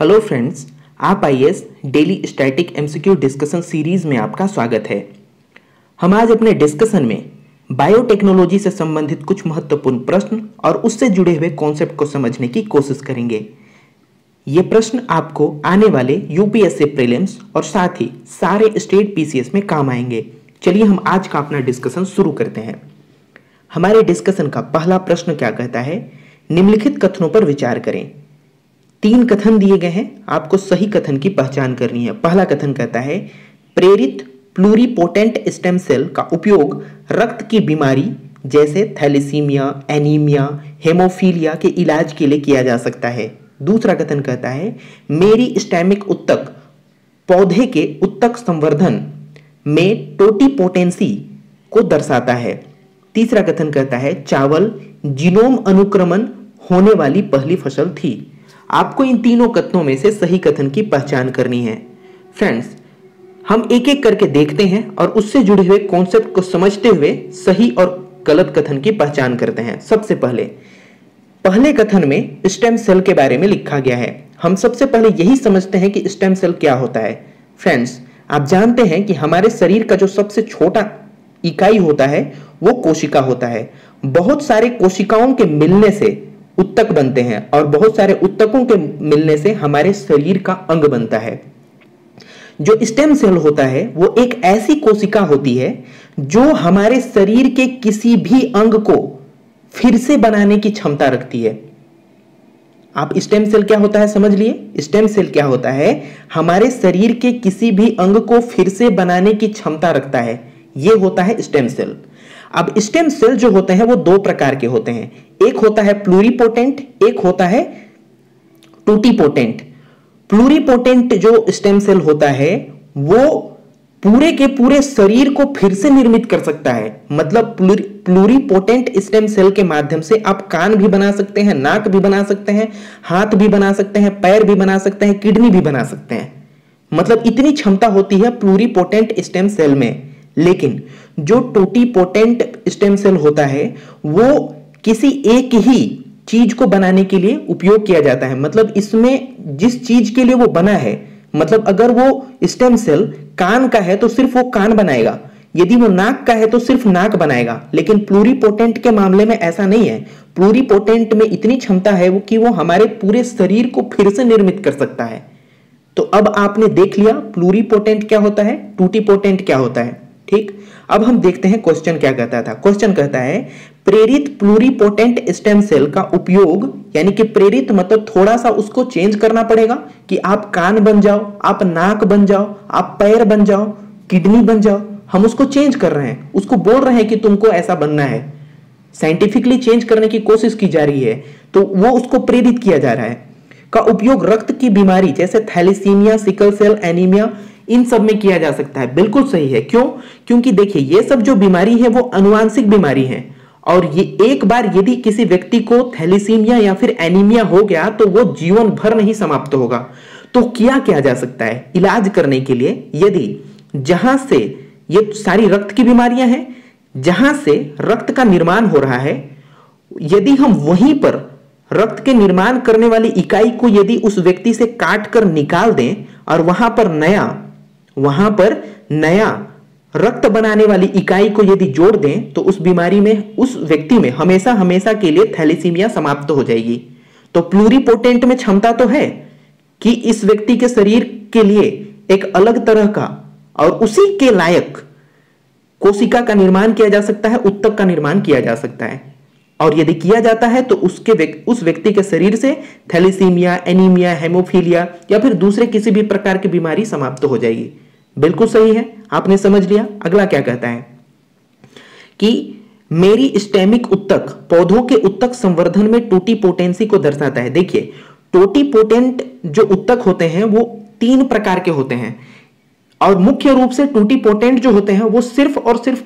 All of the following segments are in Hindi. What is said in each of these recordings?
हेलो फ्रेंड्स, आप IAS daily static MCQ discussion series में आपका स्वागत है। हम आज अपने डिस्कशन में बायोटेक्नोलॉजी से संबंधित कुछ महत्वपूर्ण प्रश्न और उससे जुड़े हुए कॉन्सेप्ट को समझने की कोशिश करेंगे। ये प्रश्न आपको आने वाले यूपीएससी प्रीलिम्स और साथ ही सारे स्टेट पीसीएस में काम आएंगे। चलिए हम आज का अपना डिस्कशन शुरू करते हैं। हमारे डिस्कशन का पहला प्रश्न क्या कहता है? निम्नलिखित कथनों पर विचार करें। 3 कथन दिए गए हैं, आपको सही कथन की पहचान करनी है। पहला कथन कहता है प्रेरित प्लूरिपोटेंट स्टेम सेल का उपयोग रक्त की बीमारी जैसे थैलेसीमिया, एनीमिया, हेमोफीलिया के इलाज के लिए किया जा सकता है। दूसरा कथन कहता है मेरिस्टेमिक ऊतक पौधे के ऊतक संवर्धन में टोटिपोटेंसी को दर्शाता है। तीसरा कथन कहता है चावल जीनोम अनुक्रमण होने वाली पहली फसल थी। आपको इन तीनों कथनों में से सही कथन की पहचान करनी है। फ्रेंड्स, हम एक एक करके देखते हैं और उससे जुड़े हुए कॉन्सेप्ट को समझते हुए सही और गलत कथन की पहचान करते हैं। सबसे पहले कथन में स्टेम सेल के बारे में लिखा गया है। हम सबसे पहले यही समझते हैं कि स्टेम सेल क्या होता है। फ्रेंड्स, आप जानते हैं कि हमारे शरीर का जो सबसे छोटा इकाई होता है वो कोशिका होता है। बहुत सारे कोशिकाओं के मिलने से उत्तक बनते हैं और बहुत सारे उत्तकों के मिलने से हमारे शरीर का अंग बनता है। जो स्टेम सेल होता है वो एक ऐसी कोशिका होती है जो हमारे शरीर के किसी भी अंग को फिर से बनाने की क्षमता रखती है। आप स्टेम सेल क्या होता है समझ लिए। स्टेम सेल क्या होता है? हमारे शरीर के किसी भी अंग को फिर से बनाने की क्षमता रखता है। यह होता है स्टेम सेल। अब स्टेम सेल जो होते हैं वो 2 प्रकार के होते हैं। एक होता है प्लूरिपोटेंट, एक होता है टोटिपोटेंट। प्लूरिपोटेंट जो स्टेम सेल होता है वो पूरे के पूरे शरीर को फिर से निर्मित कर सकता है। मतलब प्लूरिपोटेंट स्टेम सेल के माध्यम से आप कान भी बना सकते हैं, नाक भी बना सकते हैं, हाथ भी बना सकते हैं, पैर भी बना सकते हैं, किडनी भी बना सकते हैं। मतलब इतनी क्षमता होती है प्लूरिपोटेंट स्टेम सेल में। लेकिन जो टोटिपोटेंट स्टेम सेल होता है वो किसी एक ही चीज को बनाने के लिए उपयोग किया जाता है। मतलब इसमें जिस चीज के लिए वो बना है, मतलब अगर वो स्टेम सेल कान का है तो सिर्फ वो कान बनाएगा, यदि वो नाक का है तो सिर्फ नाक बनाएगा। लेकिन प्लूरिपोटेंट के मामले में ऐसा नहीं है। प्लूरिपोटेंट में इतनी क्षमता है कि वो हमारे पूरे शरीर को फिर से निर्मित कर सकता है। तो अब आपने देख लिया प्लूरिपोटेंट क्या होता है, टोटिपोटेंट क्या होता है। ठीक, अब हम देखते हैं क्वेश्चन क्या कहता था। क्वेश्चन कहता है प्रेरित प्लूरिपोटेंट स्टेम सेल का उपयोग, यानी कि प्रेरित मतलब थोड़ा सा उसको चेंज करना पड़ेगा कि आप कान बन जाओ, आप नाक बन जाओ, आप पैर बन जाओ, किडनी बन जाओ। हम उसको चेंज कर रहे हैं, उसको बोल रहे हैं कि तुमको ऐसा बनना है। साइंटिफिकली चेंज करने की कोशिश की जा रही है, तो वो उसको प्रेरित किया जा रहा है। का उपयोग रक्त की बीमारी जैसे थैलेसीमिया, सिकल सेल, एनीमिया, इन सब में किया जा सकता है। बिल्कुल सही है। क्यों? क्योंकि देखिए ये सब जो बीमारी है वो आनुवांशिक बीमारी है और ये एक बार यदि किसी व्यक्ति को थैलेसीमिया या फिर एनीमिया हो गया तो वो जीवन भर नहीं समाप्त होगा। तो किया जा सकता है इलाज करने के लिए? यदि जहां से ये सारी रक्त की बीमारियां हैं, जहां से रक्त का निर्माण हो रहा है, यदि हम वहीं पर रक्त के निर्माण करने वाली इकाई को यदि उस व्यक्ति से काट कर निकाल दें और वहां पर नया रक्त बनाने वाली इकाई को यदि जोड़ दें तो उस बीमारी में, उस व्यक्ति में हमेशा हमेशा के लिए थैलेसीमिया समाप्त हो जाएगी। तो प्लूरिपोटेंट में क्षमता तो है कि इस व्यक्ति के शरीर के लिए एक अलग तरह का और उसी के लायक कोशिका का निर्माण किया जा सकता है, ऊतक का निर्माण किया जा सकता है। और यदि किया जाता है तो उस व्यक्ति के शरीर से थैलेसीमिया, एनीमिया, हेमोफीलिया या फिर दूसरे किसी भी प्रकार की बीमारी समाप्त हो जाएगी। बिल्कुल सही है, आपने समझ लिया। अगला क्या कहता है कि मेरिस्टेमिक ऊतक पौधों के ऊतक संवर्धन में टोटिपोटेंसी को दर्शाता है। देखिए टोटिपोटेंट जो ऊतक होते हैं वो 3 प्रकार के होते हैं और मुख्य रूप से टोटिपोटेंट जो होते हैं वो सिर्फ और सिर्फ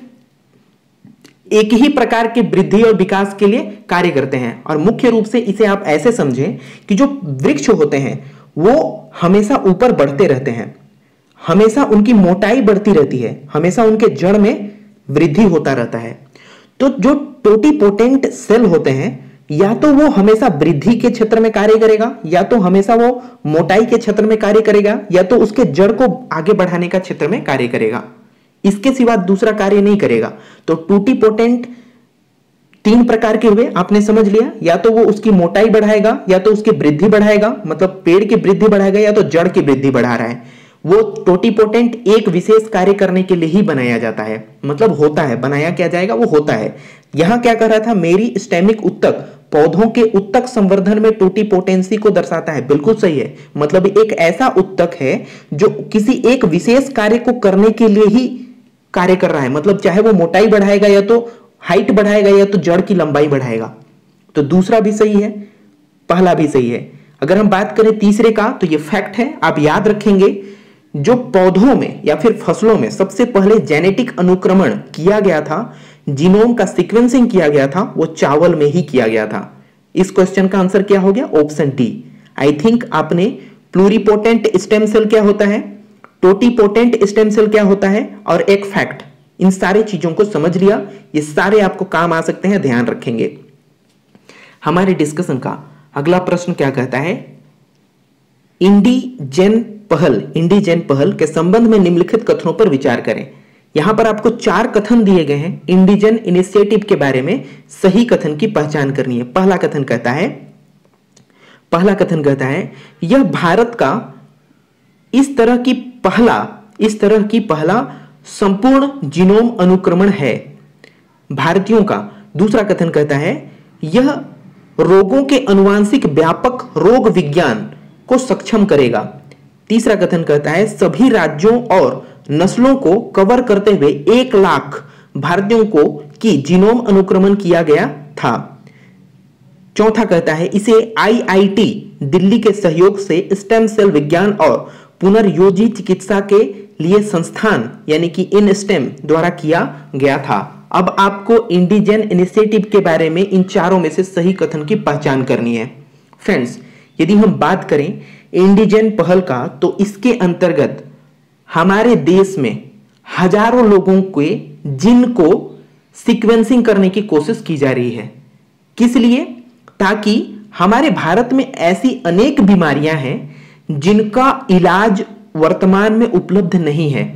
एक ही प्रकार के वृद्धि और विकास के लिए कार्य करते हैं। और मुख्य रूप से इसे आप ऐसे समझें कि जो वृक्ष होते हैं वो हमेशा ऊपर बढ़ते रहते हैं, हमेशा उनकी मोटाई बढ़ती रहती है, हमेशा उनके जड़ में वृद्धि होता रहता है। तो जो टोटिपोटेंट सेल होते हैं या तो वो हमेशा वृद्धि के क्षेत्र में कार्य करेगा, या तो हमेशा वो मोटाई के क्षेत्र में कार्य करेगा, या तो उसके जड़ को आगे बढ़ाने का क्षेत्र में कार्य करेगा। इसके सिवा दूसरा कार्य नहीं करेगा। तो टूटीपोटेंट 3 प्रकार के हुए, आपने समझ लिया। या तो वो उसकी मोटाई बढ़ाएगा, या तो उसकी वृद्धि बढ़ाएगा, मतलब पेड़ की वृद्धि बढ़ाएगा, या तो जड़ की वृद्धि बढ़ा रहा है। वो टोटीपोटेंट एक विशेष कार्य करने के लिए ही बनाया जाता है, मतलब होता है, बनाया क्या जाएगा, वो होता है। यहां क्या कर रहा था, मेरी स्टेमिक उत्तक, पौधों के उत्तक संवर्धन में टोटीपोटेंसी को दर्शाता है। बिल्कुल सही है, मतलब एक ऐसा उत्तक है जो किसी एक विशेष कार्य को करने के लिए ही कार्य कर रहा है, मतलब चाहे वो मोटाई बढ़ाएगा, या तो हाइट बढ़ाएगा, या तो जड़ की लंबाई बढ़ाएगा। तो दूसरा भी सही है, पहला भी सही है। अगर हम बात करें तीसरे का, तो ये फैक्ट है, आप याद रखेंगे, जो पौधों में या फिर फसलों में सबसे पहले जेनेटिक अनुक्रमण किया गया था, जीनोम का सीक्वेंसिंग किया गया था, वो चावल में ही किया गया था। इस क्वेश्चन का आंसर क्या हो गया, ऑप्शन डी। आई थिंक आपने प्लूरिपोटेंट स्टेम सेल क्या होता है, टोटीपोटेंट स्टेम सेल क्या होता है, और एक फैक्ट, इन सारी चीजों को समझ लिया। ये सारे आपको काम आ सकते हैं, ध्यान रखेंगे। हमारे डिस्कशन का अगला प्रश्न क्या कहता है, इंडिजेन पहल के संबंध में निम्नलिखित कथनों पर विचार करें। यहां पर आपको 4 कथन दिए गए हैं इंडिजन इनिशिएटिव के बारे में, सही कथन की पहचान करनी है। पहला कथन कहता है यह भारत का इस तरह की पहला संपूर्ण जीनोम अनुक्रमण है भारतीयों का। दूसरा कथन कहता है यह रोगों के आनुवांशिक व्यापक रोग विज्ञान को सक्षम करेगा। तीसरा कथन कहता है सभी राज्यों और नस्लों को कवर करते हुए 1 लाख भारतीयों को की जीनोम अनुक्रमण किया गया था। चौथा कहता है इसे आईआईटी दिल्ली के सहयोग से स्टेम सेल विज्ञान और पुनर्योजी चिकित्सा के लिए संस्थान यानी कि इन स्टेम द्वारा किया गया था। अब आपको इंडिजन इनिशिएटिव के बारे में इन चारों में से सही कथन की पहचान करनी है। फ्रेंड्स, यदि हम बात करें इंडिजन पहल का, तो इसके अंतर्गत हमारे देश में हजारों लोगों के जीन को सीक्वेंसिंग करने की कोशिश की जा रही है। किस लिए? ताकि हमारे भारत में ऐसी अनेक बीमारियां हैं जिनका इलाज वर्तमान में उपलब्ध नहीं है।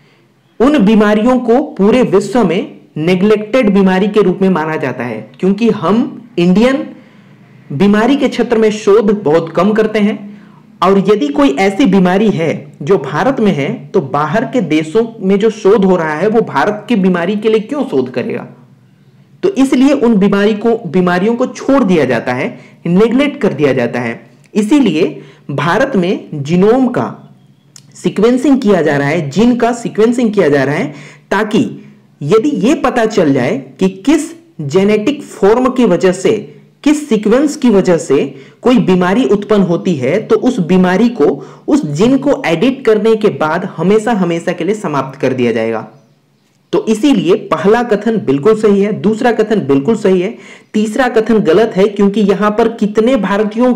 उन बीमारियों को पूरे विश्व में नेग्लेक्टेड बीमारी के रूप में माना जाता है, क्योंकि हम इंडियन बीमारी के क्षेत्र में शोध बहुत कम करते हैं। और यदि कोई ऐसी बीमारी है जो भारत में है, तो बाहर के देशों में जो शोध हो रहा है वो भारत की बीमारी के लिए क्यों शोध करेगा? तो इसलिए उन बीमारियों को छोड़ दिया जाता है, नेग्लेक्ट कर दिया जाता है। इसीलिए भारत में जीनोम का सीक्वेंसिंग किया जा रहा है, जीन का सीक्वेंसिंग किया जा रहा है, ताकि यदि यह पता चल जाए कि किस जेनेटिक फॉर्म की वजह से, किस सीक्वेंस की वजह से कोई बीमारी उत्पन्न होती है, तो उस बीमारी को, उस जीन को एडिट करने के बाद हमेशा हमेशा के लिए समाप्त कर दिया जाएगा। तो इसीलिए पहला कथन बिल्कुल सही है, दूसरा कथन बिल्कुल सही है, तीसरा कथन गलत है, क्योंकि यहां पर कितने भारतीयों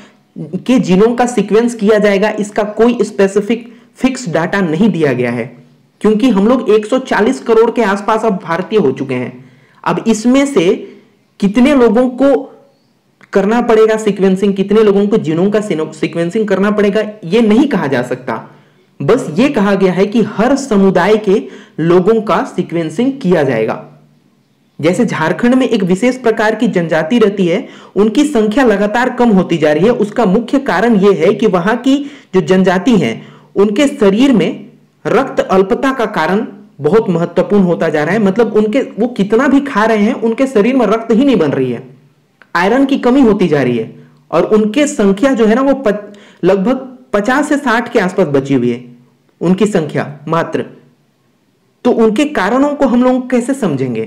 के जीनोम का सीक्वेंस किया जाएगा इसका कोई स्पेसिफिक फिक्स डाटा नहीं दिया गया है, क्योंकि हम लोग 140 करोड़ के आसपास अब भारतीय हो चुके हैं। अब इसमें से कितने लोगों को करना पड़ेगा सीक्वेंसिंग, कितने लोगों को जीनोम का सीक्वेंसिंग करना पड़ेगा, यह नहीं कहा जा सकता। बस यह कहा गया है कि हर समुदाय के लोगों का सीक्वेंसिंग किया जाएगा। जैसे झारखंड में एक विशेष प्रकार की जनजाति रहती है, उनकी संख्या लगातार कम होती जा रही है। उसका मुख्य कारण यह है कि वहां की जो जनजाति है उनके शरीर में रक्त अल्पता का कारण बहुत महत्वपूर्ण होता जा रहा है। मतलब वो कितना भी खा रहे हैं, उनके शरीर में रक्त ही नहीं बन रही है, आयरन की कमी होती जा रही है, और उनके संख्या जो है ना वो लगभग 50 से 60 के आसपास बची हुई है उनकी संख्या मात्र। तो उनके कारणों को हम लोग कैसे समझेंगे?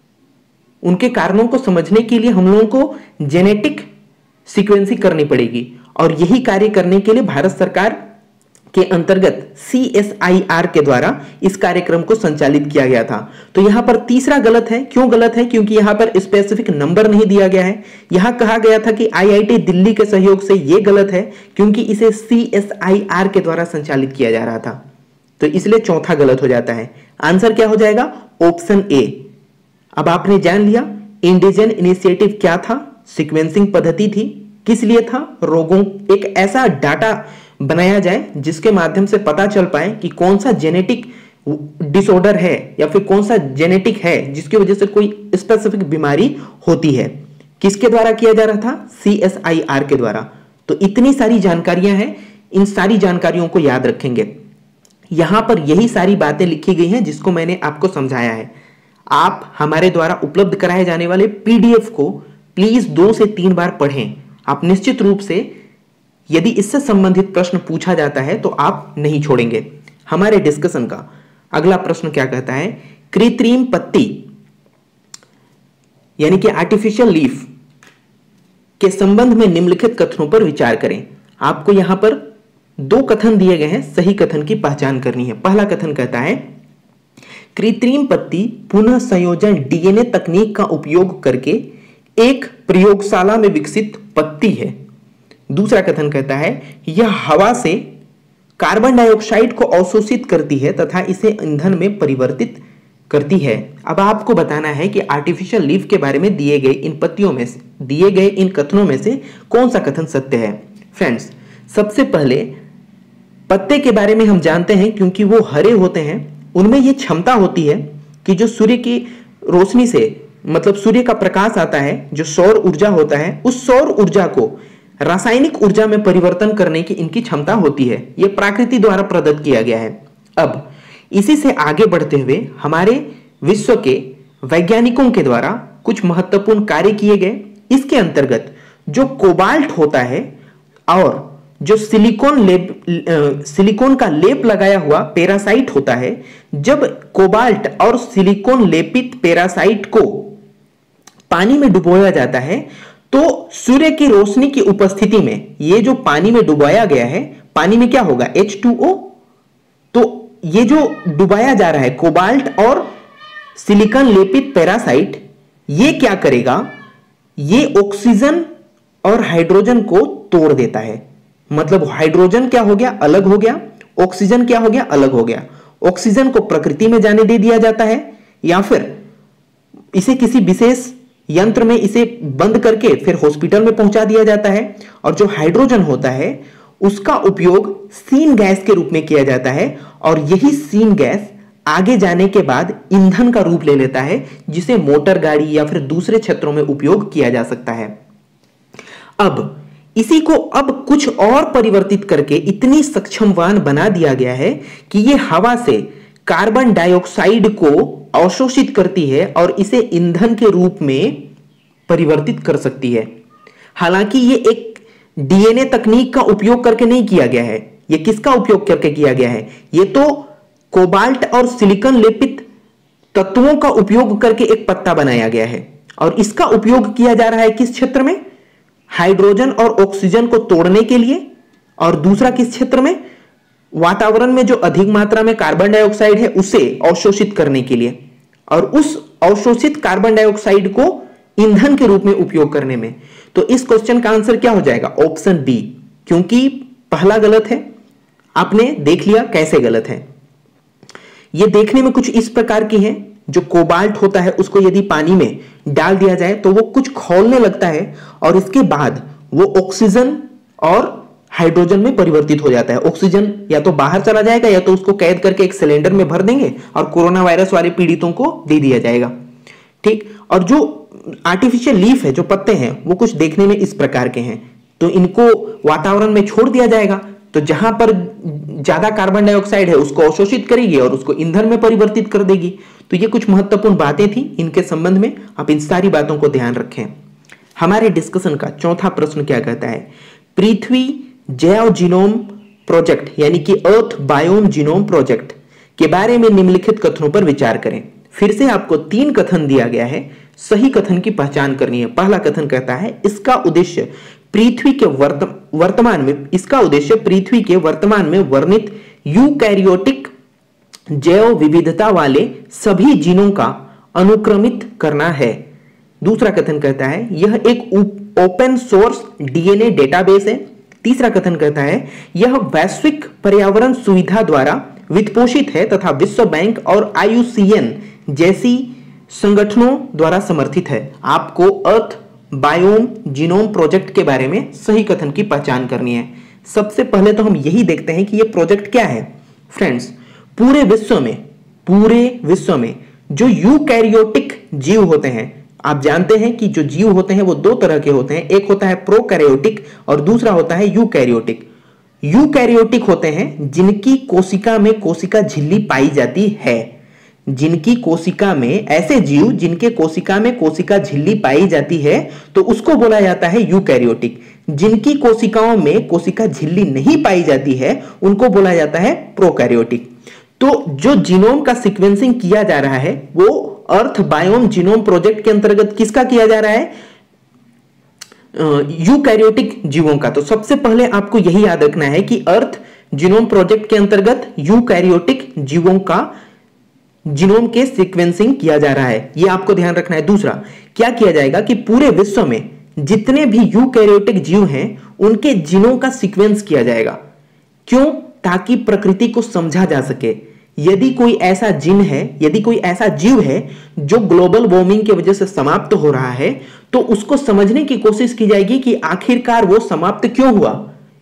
उनके कारणों को समझने के लिए हम लोगों को जेनेटिक सीक्वेंसिंग करनी पड़ेगी, और यही कार्य करने के लिए भारत सरकार के अंतर्गत CSIR के द्वारा इस कार्यक्रम को संचालित किया गया था। तो यहां पर तीसरा गलत है। क्यों गलत है? क्योंकि यहां पर स्पेसिफिक नंबर नहीं दिया गया है। यहां कहा गया था कि IIT दिल्ली के सहयोग से, यह गलत है क्योंकि इसे CSIR के द्वारा संचालित किया जा रहा था। तो इसलिए चौथा गलत हो जाता है। आंसर क्या हो जाएगा? Option A. अब आपने जान लिया इंडिजन इनिशिएटिव क्या था, सीक्वेंसिंग पद्धति थी। किस लिए था? रोगों, एक ऐसा डाटा बनाया जाए जिसके माध्यम से पता चल पाए कि कौन सा जेनेटिक डिसऑर्डर है या फिर कौन सा जेनेटिक है जिसकी वजह से कोई स्पेसिफिक बीमारी होती है। किसके द्वारा किया जा रहा था? CSIR के द्वारा। तो इतनी सारी जानकारियां हैं, इन सारी जानकारियों को याद रखेंगे। यहां पर यही सारी बातें लिखी गई हैं जिसको मैंने आपको समझाया है। आप हमारे द्वारा उपलब्ध कराए जाने वाले PDF को प्लीज 2 से 3 बार पढ़ें। आप निश्चित रूप से यदि इससे संबंधित प्रश्न पूछा जाता है तो आप नहीं छोड़ेंगे। हमारे डिस्कशन का अगला प्रश्न क्या कहता है? कृत्रिम पत्ती यानी कि आर्टिफिशियल लीफ के संबंध में निम्नलिखित कथनों पर विचार करें। आपको यहां पर 2 कथन दिए गए हैं, सही कथन की पहचान करनी है। पहला कथन कहता है कृत्रिम पत्ती पुनः संयोजन DNA तकनीक का उपयोग करके एक प्रयोगशाला में विकसित पत्ती है। दूसरा कथन कहता है यह हवा से कार्बन डाइऑक्साइड को अवशोषित करती है तथा इसे ईंधन में परिवर्तित करती है। अब आपको बताना है कि आर्टिफिशियल लीफ के बारे में दिए गए इन पत्तियों में, दिए गए इन कथनों में से कौन सा कथन सत्य है। फ्रेंड्स, सबसे पहले पत्ते के बारे में हम जानते हैं क्योंकि वो हरे होते हैं, उनमें ये क्षमता होती है कि जो सूर्य की रोशनी से, मतलब सूर्य का प्रकाश आता है, जो सौर ऊर्जा होता है, उस सौर ऊर्जा को रासायनिक ऊर्जा में परिवर्तन करने की इनकी क्षमता होती है। यह प्रकृति द्वारा प्रदत्त किया गया है। अब इसी से आगे बढ़ते हुए हमारे विश्व के वैज्ञानिकों के द्वारा कुछ महत्वपूर्ण कार्य किए गए। इसके अंतर्गत जो कोबाल्ट होता है और जो सिलिकॉन का लेप लगाया हुआ पैरासाइट होता है, जब कोबाल्ट और सिलिकॉन लेपित पैरासाइट को पानी में डुबोया जाता है तो सूर्य की रोशनी की उपस्थिति में ये जो पानी में डुबाया गया है, पानी में क्या होगा? H2O। तो ये जो डुबाया जा रहा है कोबाल्ट और सिलिकॉन लेपित पैरासाइट, ये क्या करेगा? ये ऑक्सीजन और हाइड्रोजन को तोड़ देता है। मतलब हाइड्रोजन क्या हो गया? अलग हो गया। ऑक्सीजन क्या हो गया? अलग हो गया। ऑक्सीजन को प्रकृति में जाने दे दिया जाता है या फिर इसे किसी विशेष यंत्र में इसे बंद करके फिर हॉस्पिटल में पहुंचा दिया जाता है। और जो हाइड्रोजन होता है उसका उपयोग सीन गैस के रूप में किया जाता है और यही सीन गैस आगे जाने के बाद ईंधन का रूप ले लेता है जिसे मोटर गाड़ी या फिर दूसरे क्षेत्रों में उपयोग किया जा सकता है। अब इसी को अब कुछ और परिवर्तित करके इतनी सक्षमवान बना दिया गया है कि यह हवा से कार्बन डाइऑक्साइड को अवशोषित करती है और इसे ईंधन के रूप में परिवर्तित कर सकती है। हालांकि यह एक DNA तकनीक का उपयोग करके नहीं किया गया है। यह किसका उपयोग करके किया गया है? यह तो कोबाल्ट और सिलिकॉन लेपित तत्वों का उपयोग करके एक पत्ता बनाया गया है और इसका उपयोग किया जा रहा है किस क्षेत्र में? हाइड्रोजन और ऑक्सीजन को तोड़ने के लिए। और दूसरा किस क्षेत्र में? वातावरण में जो अधिक मात्रा में कार्बन डाइऑक्साइड है उसे अवशोषित करने के लिए और उस अवशोषित कार्बन डाइऑक्साइड को ईंधन के रूप में उपयोग करने में। तो इस क्वेश्चन का आंसर क्या हो जाएगा? ऑप्शन बी, क्योंकि पहला गलत है। आपने देख लिया कैसे गलत है। यह देखने में कुछ इस प्रकार की है, जो कोबाल्ट होता है उसको यदि पानी में डाल दिया जाए तो वो कुछ खौलने लगता है और इसके बाद वो ऑक्सीजन और हाइड्रोजन में परिवर्तित हो जाता है। ऑक्सीजन या तो बाहर चला जाएगा या तो उसको कैद करके एक सिलेंडर में भर देंगे और कोरोना वायरस वाले पीड़ितों को दे दिया जाएगा। ठीक। और जो आर्टिफिशियल लीफ है, जो पत्ते हैं, वो कुछ देखने में इस प्रकार के हैं। तो इनको वातावरण में छोड़ दिया जाएगा तो जहां पर ज्यादा कार्बन डाइऑक्साइड है उसको अवशोषित करेगी और उसको ईंधन में परिवर्तित कर देगी। तो ये कुछ महत्वपूर्ण बातें थी इनके संबंध में। आप इन सारी बातों को ध्यान रखें। हमारे डिस्कशन का चौथा प्रश्न क्या कहता है? पृथ्वी जैव जीनोम प्रोजेक्ट यानी कि अर्थ बायोम जीनोम प्रोजेक्ट के बारे में निम्नलिखित कथनों पर विचार करें। फिर से आपको 3 कथन दिया गया है, सही कथन की पहचान करनी है। पहला कथन कहता है इसका उद्देश्य पृथ्वी के वर्तमान में वर्णित यूकैरियोटिक जैव विविधता वाले सभी जीनों का अनुक्रमित करना है। दूसरा कथन कहता है यह एक ओपन सोर्स DNA डेटाबेस है। तीसरा कथन कहता है यह वैश्विक पर्यावरण सुविधा द्वारा वित्तपोषित है तथा विश्व बैंक और IUCN जैसी संगठनों द्वारा समर्थित है। आपको अर्थ बायोम जीनोम प्रोजेक्ट के बारे में सही कथन की पहचान करनी है। सबसे पहले तो हम यही देखते हैं कि यह प्रोजेक्ट क्या है। फ्रेंड्स, पूरे विश्व में जो यूकैरियोटिक जीव होते हैं, आप जानते हैं कि जो जीव होते हैं वो दो तरह के होते हैं, एक होता है प्रोकैरियोटिक और दूसरा होता है यूकैरियोटिक। यूकैरियोटिक होते हैं जिनकी कोशिका में कोशिका झिल्ली पाई जाती है। जिनकी कोशिका में, ऐसे जीव जिनके कोशिका में कोशिका झिल्ली पाई जाती है तो उसको बोला जाता है यूकैरियोटिक। जिनकी कोशिकाओं में कोशिका झिल्ली नहीं पाई जाती है उनको बोला जाता है प्रोकैरियोटिक। तो जो जीनोम का सीक्वेंसिंग किया जा रहा है वो अर्थ बायोम जीनोम प्रोजेक्ट के अंतर्गत किसका किया जा रहा है? यूकैरियोटिक जीवों का। तो सबसे पहले आपको यही याद रखना है कि अर्थ जीनोम प्रोजेक्ट के अंतर्गत यूकैरियोटिक जीवों का जीनोम के सीक्वेंसिंग किया जा रहा है, यह आपको ध्यान रखना है। दूसरा क्या किया जाएगा कि पूरे विश्व में जितने भी यूकैरियोटिक जीव हैं उनके जीनोम का सीक्वेंस किया जाएगा। क्यों? ताकि प्रकृति को समझा जा सके। यदि कोई ऐसा जीन है, यदि कोई ऐसा जीव है जो ग्लोबल वार्मिंग की वजह से समाप्त हो रहा है तो उसको समझने की कोशिश की जाएगी कि आखिरकार वो समाप्त क्यों हुआ।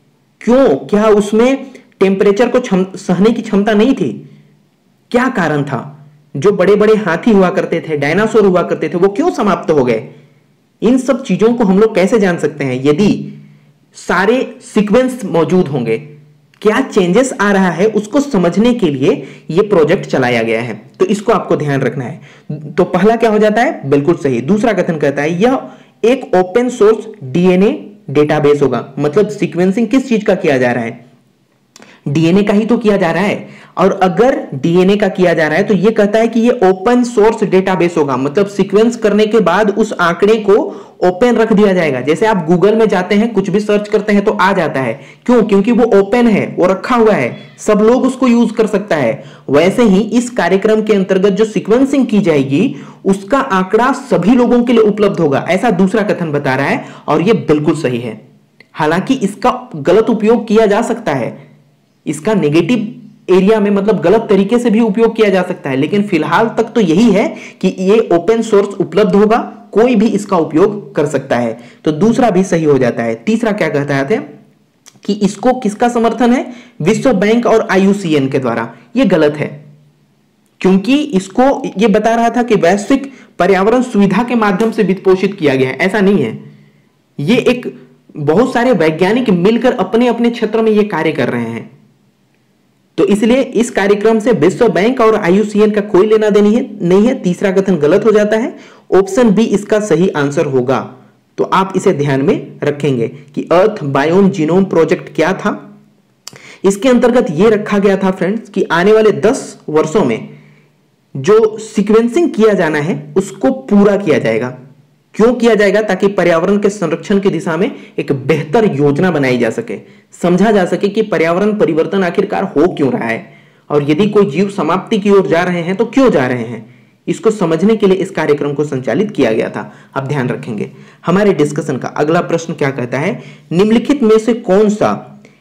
क्या उसमें टेम्परेचर को सहने की क्षमता नहीं थी? क्या कारण था? जो बड़े बड़े हाथी हुआ करते थे, डायनासोर हुआ करते थे, वो क्यों समाप्त हो गए? इन सब चीजों को हम लोग कैसे जान सकते हैं? यदि सारे सीक्वेंस मौजूद होंगे, क्या चेंजेस आ रहा है उसको समझने के लिए यह प्रोजेक्ट चलाया गया है। तो इसको आपको ध्यान रखना है। तो पहला क्या हो जाता है? बिल्कुल सही। दूसरा कथन कहता है यह एक ओपन सोर्स डीएनए डेटाबेस होगा। मतलब सीक्वेंसिंग किस चीज का किया जा रहा है? डीएनए का ही तो किया जा रहा है। और अगर डीएनए का किया जा रहा है तो यह कहता है कि यह ओपन सोर्स डेटाबेस होगा। मतलब सीक्वेंस करने के बाद उस आंकड़े को ओपन रख दिया जाएगा। जैसे आप गूगल में जाते हैं, कुछ भी सर्च करते हैं तो आ जाता है। क्यों? क्योंकि वो ओपन है, वो रखा हुआ है, सब लोग उसको यूज कर सकता है। वैसे ही इस कार्यक्रम के अंतर्गत जो सीक्वेंसिंग की जाएगी उसका आंकड़ा सभी लोगों के लिए उपलब्ध होगा, ऐसा दूसरा कथन बता रहा है और यह बिल्कुल सही है। हालांकि इसका गलत उपयोग किया जा सकता है, इसका नेगेटिव एरिया में, मतलब गलत तरीके से भी उपयोग किया जा सकता है, लेकिन फिलहाल तक तो यही है कि ये ओपन सोर्स उपलब्ध होगा, कोई भी इसका उपयोग कर सकता है। तो दूसरा भी सही हो जाता है। तीसरा क्या कहता है कि इसको किसका समर्थन है? विश्व बैंक और आईयूसीएन के द्वारा। यह गलत है, क्योंकि इसको यह बता रहा था कि वैश्विक पर्यावरण सुविधा के माध्यम से वित्त पोषित किया गया है। ऐसा नहीं है। यह एक बहुत सारे वैज्ञानिक मिलकर अपने अपने क्षेत्र में यह कार्य कर रहे हैं। तो इसलिए इस कार्यक्रम से विश्व बैंक और आईयूसीएन का कोई लेना देना नहीं है। तीसरा कथन गलत हो जाता है। ऑप्शन बी इसका सही आंसर होगा। तो आप इसे ध्यान में रखेंगे कि अर्थ बायोम जीनोम प्रोजेक्ट क्या था। इसके अंतर्गत यह रखा गया था फ्रेंड्स कि आने वाले 10 वर्षों में जो सीक्वेंसिंग किया जाना है उसको पूरा किया जाएगा। क्यों किया जाएगा? ताकि पर्यावरण के संरक्षण की दिशा में एक बेहतर योजना बनाई जा सके, समझा जा सके कि पर्यावरण परिवर्तन आखिरकार हो क्यों रहा है और यदि कोई जीव समाप्ति की ओर जा रहे हैं तो क्यों जा रहे हैं। इसको समझने के लिए इस कार्यक्रम को संचालित किया गया था। आप ध्यान रखेंगे। हमारे डिस्कशन का अगला प्रश्न क्या कहता है? निम्नलिखित में से कौन सा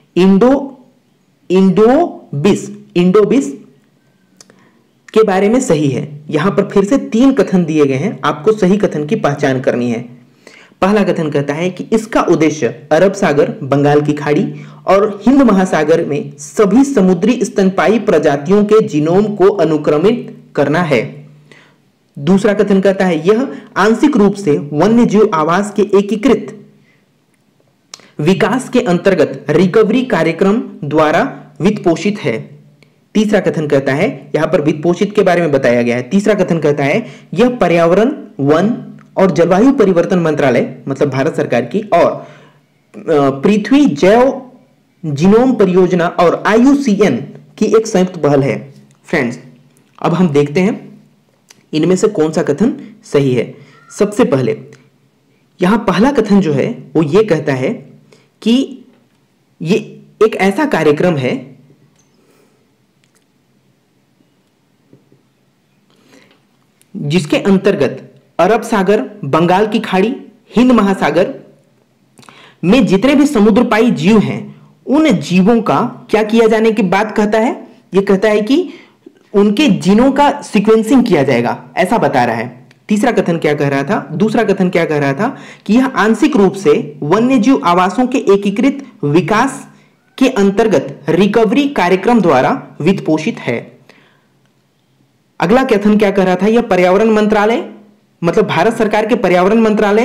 इंडोबिस के बारे में सही है? यहां पर फिर से 3 कथन दिए गए हैं, आपको सही कथन की पहचान करनी है। पहला कथन कहता है कि इसका उद्देश्य अरब सागर, बंगाल की खाड़ी और हिंद महासागर में सभी समुद्री स्तनपायी प्रजातियों के जीनोम को अनुक्रमित करना है। दूसरा कथन कहता है यह आंशिक रूप से वन्यजीव आवास के एकीकृत विकास के अंतर्गत रिकवरी कार्यक्रम द्वारा वित्त पोषित है। तीसरा कथन कहता है, यहां पर वित्त पोषित के बारे में बताया गया है। तीसरा कथन कहता है यह पर्यावरण, वन और जलवायु परिवर्तन मंत्रालय, मतलब भारत सरकार की, और पृथ्वी जैव जीनोम परियोजना और आईयूसीएन की एक संयुक्त पहल है। फ्रेंड्स, अब हम देखते हैं इनमें से कौन सा कथन सही है। सबसे पहले यहां पहला कथन जो है वो ये कहता है कि ये एक ऐसा कार्यक्रम है जिसके अंतर्गत अरब सागर, बंगाल की खाड़ी, हिंद महासागर में जितने भी समुद्रपाई जीव हैं उन जीवों का क्या किया जाने की बात कहता है। यह कहता है कि उनके जीनों का सीक्वेंसिंग किया जाएगा, ऐसा बता रहा है। तीसरा कथन क्या कह रहा था, दूसरा कथन क्या कह रहा था कि यह आंशिक रूप से वन्यजीव आवासों के एकीकृत विकास के अंतर्गत रिकवरी कार्यक्रम द्वारा वित्त पोषित है। अगला कथन क्या कह रहा था, यह पर्यावरण मंत्रालय मतलब भारत सरकार के पर्यावरण मंत्रालय।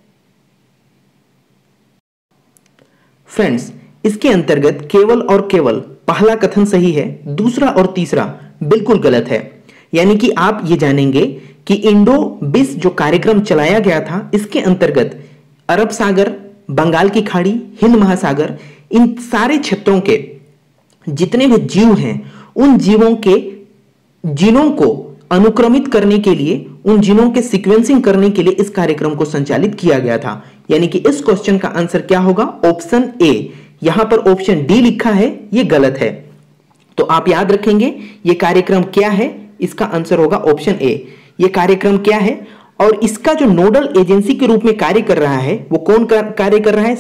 फ्रेंड्स, इसके अंतर्गत केवल और केवल पहला कथन सही है, दूसरा और तीसरा बिल्कुल गलत है। यानी कि आप ये जानेंगे कि इंडो बिस जो कार्यक्रम चलाया गया था, इसके अंतर्गत अरब सागर, बंगाल की खाड़ी, हिंद महासागर, इन सारे क्षेत्रों के जितने भी जीव हैं, उन जीवों के जीनों को अनुक्रमित करने के लिए, उन जीनों के सीक्वेंसिंग करने के लिए इस कार्यक्रम को संचालित किया गया था। यानी कि इस क्वेश्चन का आंसर क्या होगा, ऑप्शन ए। यहां पर ऑप्शन डी लिखा है, यह गलत है। तो आप याद रखेंगे ये कार्यक्रम क्या है, इसका आंसर होगा ऑप्शन ए। ये कार्यक्रम क्या है और इसका जो नोडल एजेंसी के रूप में कार्य कर रहा है वो कौन कार्य कर रहा है,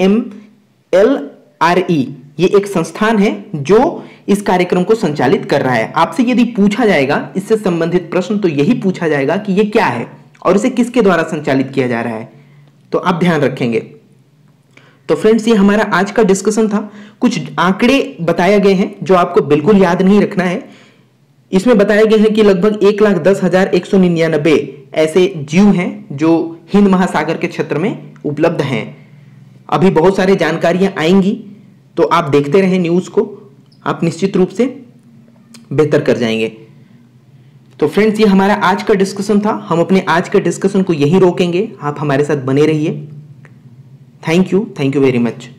CMLRE। ये एक संस्थान है जो इस कार्यक्रम को संचालित कर रहा है। आपसे यदि पूछा जाएगा इससे संबंधित प्रश्न तो यही पूछा जाएगा कि ये क्या है और इसे किसके द्वारा संचालित किया जा रहा है, तो आप ध्यान रखेंगे। तो फ्रेंड्स, ये हमारा आज का डिस्कशन था। कुछ आंकड़े बताए गए हैं जो आपको बिल्कुल याद नहीं रखना है। इसमें बताया गया है कि लगभग 1,10,199 ऐसे जीव हैं जो हिंद महासागर के क्षेत्र में उपलब्ध हैं। अभी बहुत सारी जानकारियां आएंगी, तो आप देखते रहें न्यूज़ को, आप निश्चित रूप से बेहतर कर जाएंगे। तो फ्रेंड्स, ये हमारा आज का डिस्कशन था। हम अपने आज के डिस्कशन को यहीं रोकेंगे। आप हमारे साथ बने रहिए। Thank you very much.